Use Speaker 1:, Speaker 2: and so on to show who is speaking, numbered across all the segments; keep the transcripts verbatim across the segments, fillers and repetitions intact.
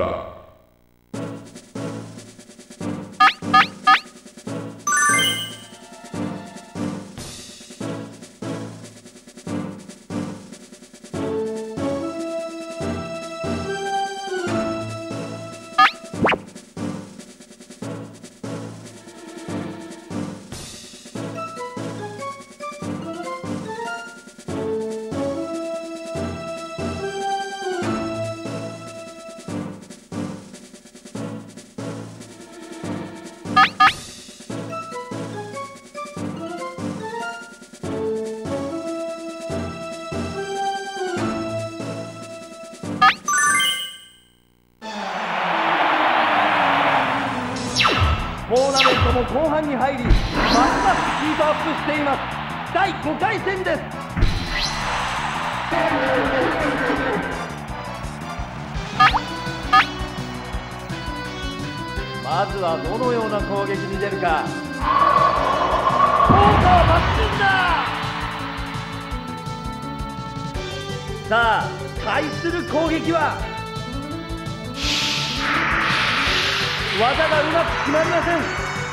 Speaker 1: だ。
Speaker 2: トーナメントも後半に入り、ますますスピードアップしています。だいごかい戦です。まずはどのような攻撃に出るか。効果は抜群だ。さあ、対する攻撃は技がうまく決まりません。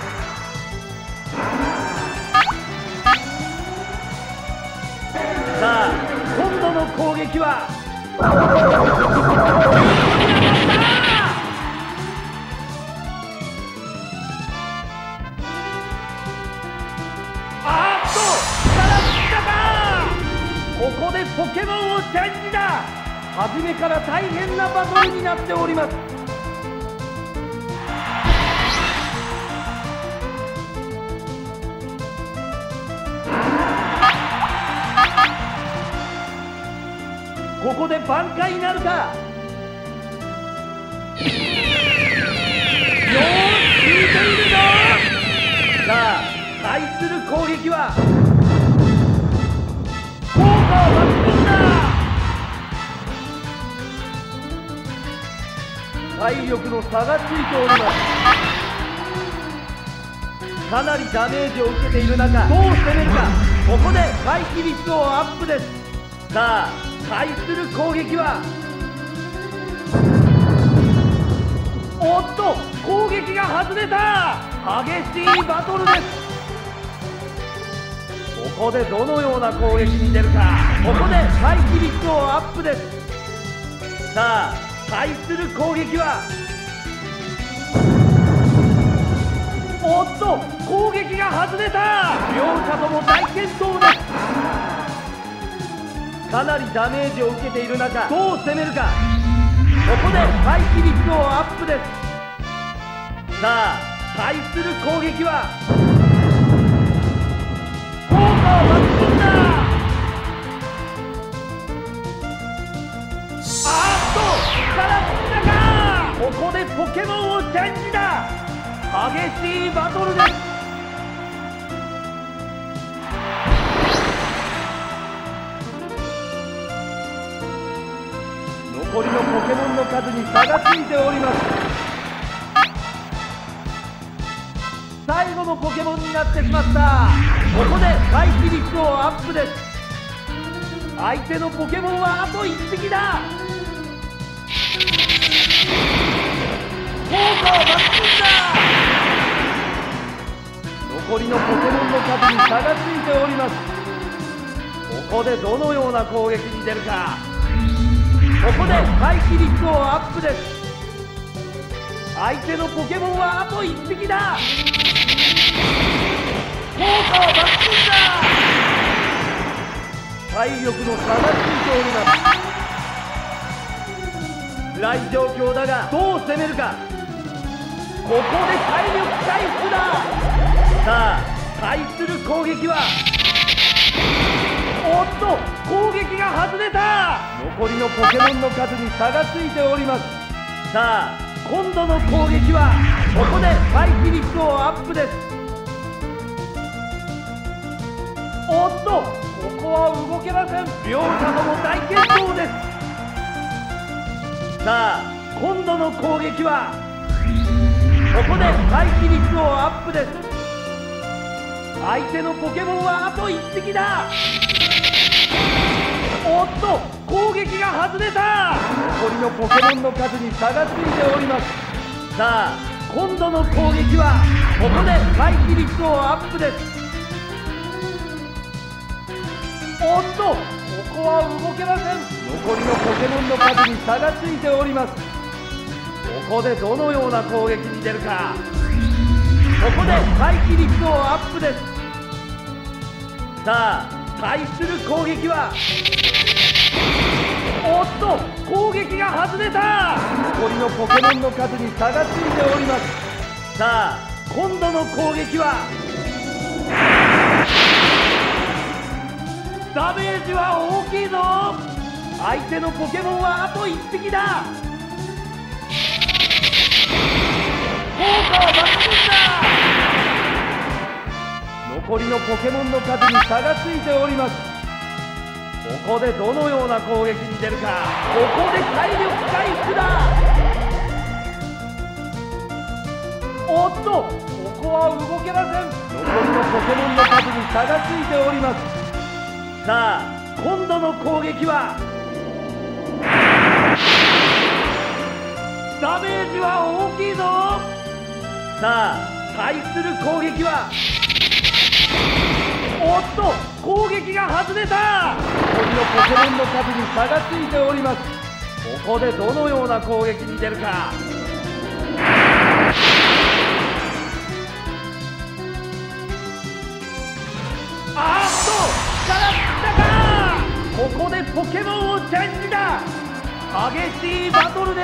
Speaker 2: さあ、今度の攻撃はあーっと、力尽きたか。ここでポケモンをチェンジだ。初めから大変なバトルになっております。ここで挽回なるか。よーし、効いているぞ。さあ、対する攻撃は効果は抜群だ。体力の差がついております。かなりダメージを受けている中、どう攻めるか。ここで回避率をアップです。さあ、対する攻撃はおっと、攻撃が外れた。激しいバトルです。ここでどのような攻撃に出るか。ここで回避率をアップです。さあ、対する攻撃はおっと、攻撃が外れた。両者とも大健闘です。かなりダメージを受けている中、どう攻めるか。ここで回避率をアップです。さあ、対する攻撃は効果は抜群だ。あーっと、力尽きたか。ここでポケモンをチェンジだ。激しいバトルです。残りのポケモンの数に差がついております。最後のポケモンになってしまった。ここで回避率をアップです。相手のポケモンはあといっぴきだ。効果は抜群だ。残りのポケモンの数に差がついております。ここでどのような攻撃に出るか。ここで回避率をアップです。相手のポケモンはあといっぴきだ。効果は抜群だ。体力の差がついております。辛い状況だが、どう攻めるか。ここで体力回復だ。さあ、対する攻撃はおっと、攻撃が外れた。残りのポケモンの数に差がついております。さあ、今度の攻撃はここで回避率をアップです。おっと、ここは動けません。両者とも大健闘です。さあ、今度の攻撃はここで回避率をアップです。相手のポケモンはあといっぴきだ。おっと、 攻撃が外れた。残りのポケモンの数に差がついております。さあ今度の攻撃はここで回避率をアップです。おっとここは動けません。残りのポケモンの数に差がついております。ここでどのような攻撃に出るか。ここで回避率をアップです。さあ対する攻撃はおっと攻撃が外れた。残りのポケモンの数に差がついております。さあ今度の攻撃はダメージは大きいぞ。相手のポケモンはあといっぴきだ。効果は抜群だ。残りのポケモンの数に差がついております。ここでどのような攻撃に出るか。ここで体力回復だ。おっとここは動けません。残りのポケモンの数に差がついております。さあ今度の攻撃はダメージは大きいぞ。さあ対する攻撃はおっと攻撃が外れた。残りのポケモンの数に差がついております。ここでどのような攻撃に出るか。あーっと力尽きたか。ここでポケモンをチェンジだ。激しいバトルです。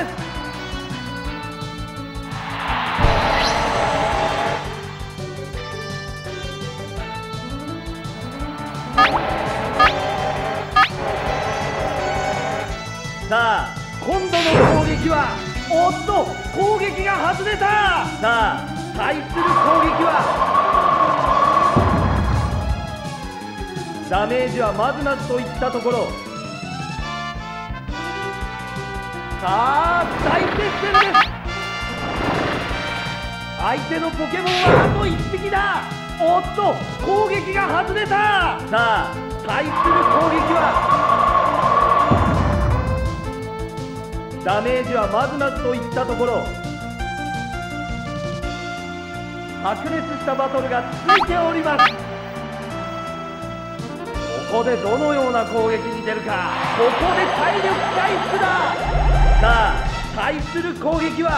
Speaker 2: さあ今度の攻撃はおっと攻撃が外れた。さあ対する攻撃はダメージはまずまずといったところ。さあ大接戦です。相手のポケモンはあといっぴきだ。おっと攻撃が外れた。さあ対する攻撃はダメージはまずまずといったところ。白熱したバトルが続いております。ここでどのような攻撃に出るか。ここで体力回復だ。さあ対する攻撃は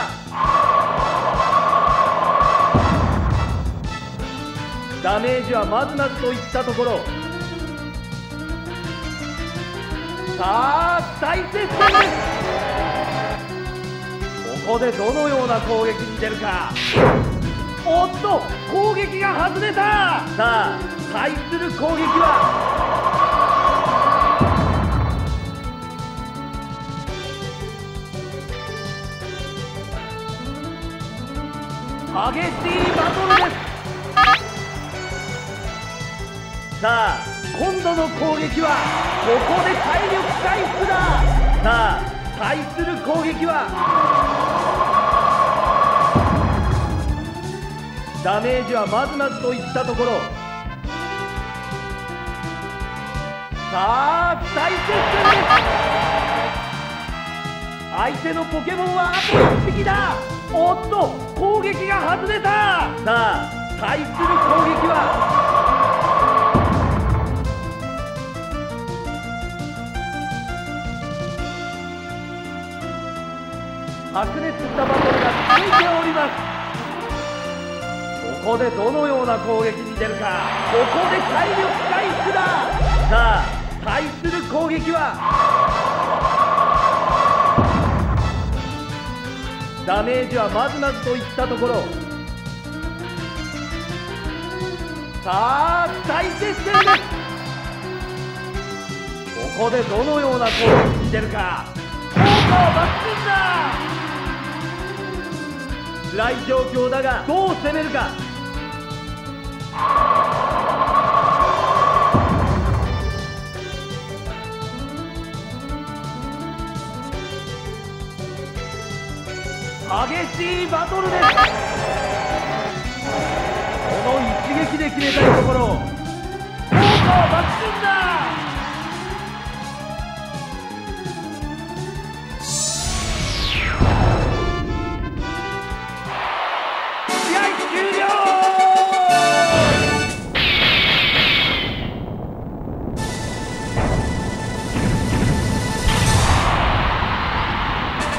Speaker 2: ダメージはまずまずといったところ。さあ大接戦です。ここでどのような攻撃に出るか。おっと攻撃が外れた。さあ対する攻撃は激しいバトルです。さあ今度の攻撃はここで体力回復だ。さあ対する攻撃はダメージはまずまずといったところ。さあ大接戦です。相手のポケモンはあといっぴきだ。おっと攻撃が外れた。さあ対する攻撃は白熱したバトルが続いております。ここでどのような攻撃に出るか。ここで体力回復だ。さあ対する攻撃はダメージはまずまずといったところ。さあ大接戦です。ここでどのような攻撃に出るか。効果は抜群だ。辛い状況だがどう攻めるか。激しいバトルです。この一撃で決めたいところ。効果は抜群だ。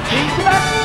Speaker 2: ビッグバック